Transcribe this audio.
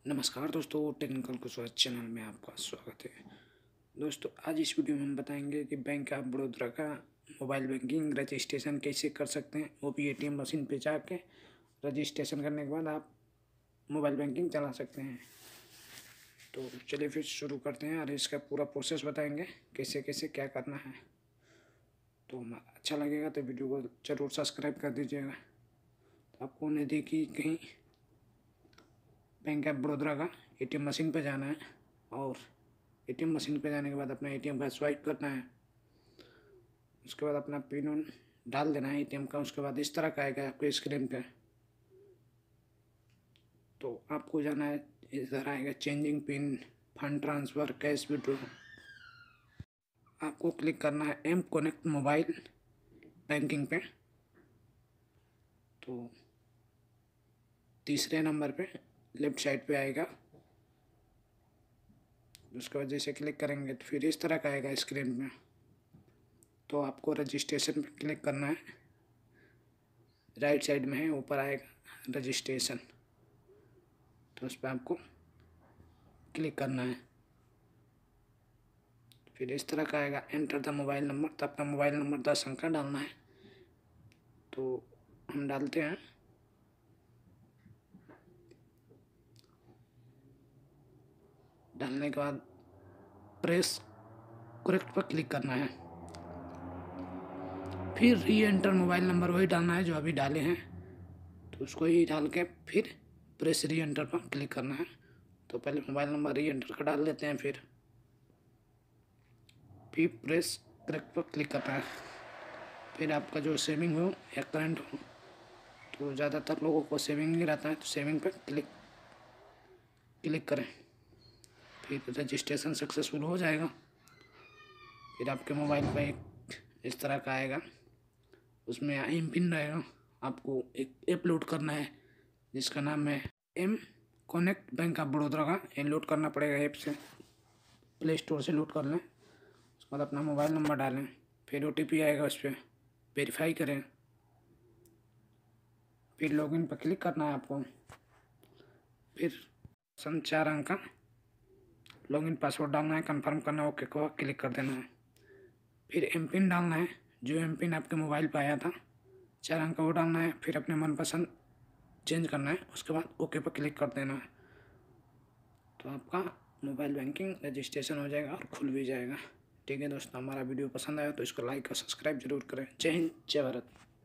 नमस्कार दोस्तों, technical Kushwaha channel में आपका स्वागत है। दोस्तों, आज इस वीडियो में हम बताएंगे कि बैंक ऑफ बड़ौदा का मोबाइल बैंकिंग रजिस्ट्रेशन कैसे कर सकते हैं। वो भी एटीएम मशीन पे जाके रजिस्ट्रेशन करने के बाद आप मोबाइल बैंकिंग चला सकते हैं। तो चलिए फिर शुरू करते हैं और इसका पूरा प्रोसेस बताएंगे कैसे कैसे क्या करना है। तो अच्छा लगेगा तो वीडियो को ज़रूर सब्सक्राइब कर दीजिएगा। तो आपको नहीं देखी कहीं बैंक ऑफ बड़ौदा का एटीएम मशीन पे जाना है और एटीएम मशीन पे जाने के बाद अपना एटीएम का स्वाइप करना है। उसके बाद अपना पिन डाल देना है एटीएम का। उसके बाद इस तरह का आएगा आपके स्क्रीन पे। तो आपको जाना है, इधर आएगा changing pin, fund transfer, cash withdraw. आपको क्लिक करना है एम कनेक्ट मोबाइल बैंकिंग पे। तो तीसरे नंबर पे लेफ्ट साइड पे आएगा। उसके बाद जैसे क्लिक करेंगे तो फिर इस तरह का आएगा स्क्रीन में। तो आपको रजिस्ट्रेशन पे क्लिक करना है। राइट साइड में है, ऊपर आएगा रजिस्ट्रेशन। तो उस पर आपको क्लिक करना है। फिर इस तरह का आएगा एंटर द मोबाइल नंबर। तो अपना मोबाइल नंबर 10 अंक का डालना है। तो हम डालते हैं। डालने के बाद प्रेस करेक्ट पर क्लिक करना है। फिर री एंटर मोबाइल नंबर वही डालना है जो अभी डाले हैं। तो उसको ही डाल के फिर प्रेस री एंटर पर क्लिक करना है। तो पहले मोबाइल नंबर री एंटर का डाल लेते हैं। फिर प्रेस करेक्ट पर क्लिक करना है। फिर आपका जो सेविंग हो या करंट हो, तो ज़्यादातर लोगों को सेविंग ही रहता है, तो सेविंग पर क्लिक करें। फिर रजिस्ट्रेशन सक्सेसफुल हो जाएगा। फिर आपके मोबाइल पर एक इस तरह का आएगा, उसमें एम पिन रहेगा। आपको एक ऐप लोड करना है जिसका नाम है M connect bank of Baroda का। ये लोड करना पड़ेगा ऐप से, प्ले स्टोर से लोड कर लें। उसके बाद अपना मोबाइल नंबर डालें। फिर OTP आएगा, उस पर वेरीफाई करें। फिर लॉगिन पर क्लिक करना है आपको। फिर 4 अंक का लॉगिन पासवर्ड डालना है, कंफर्म करना है, ओके को क्लिक कर देना है। फिर एम पिन डालना है, जो एम पिन आपके मोबाइल पर आया था 4 अंक का, वो डालना है। फिर अपने मनपसंद चेंज करना है। उसके बाद ओके पर क्लिक कर देना है। तो आपका मोबाइल बैंकिंग रजिस्ट्रेशन हो जाएगा और खुल भी जाएगा। ठीक है दोस्तों, हमारा वीडियो पसंद आया तो इसको लाइक और सब्सक्राइब जरूर करें। जय हिंद, जय भारत।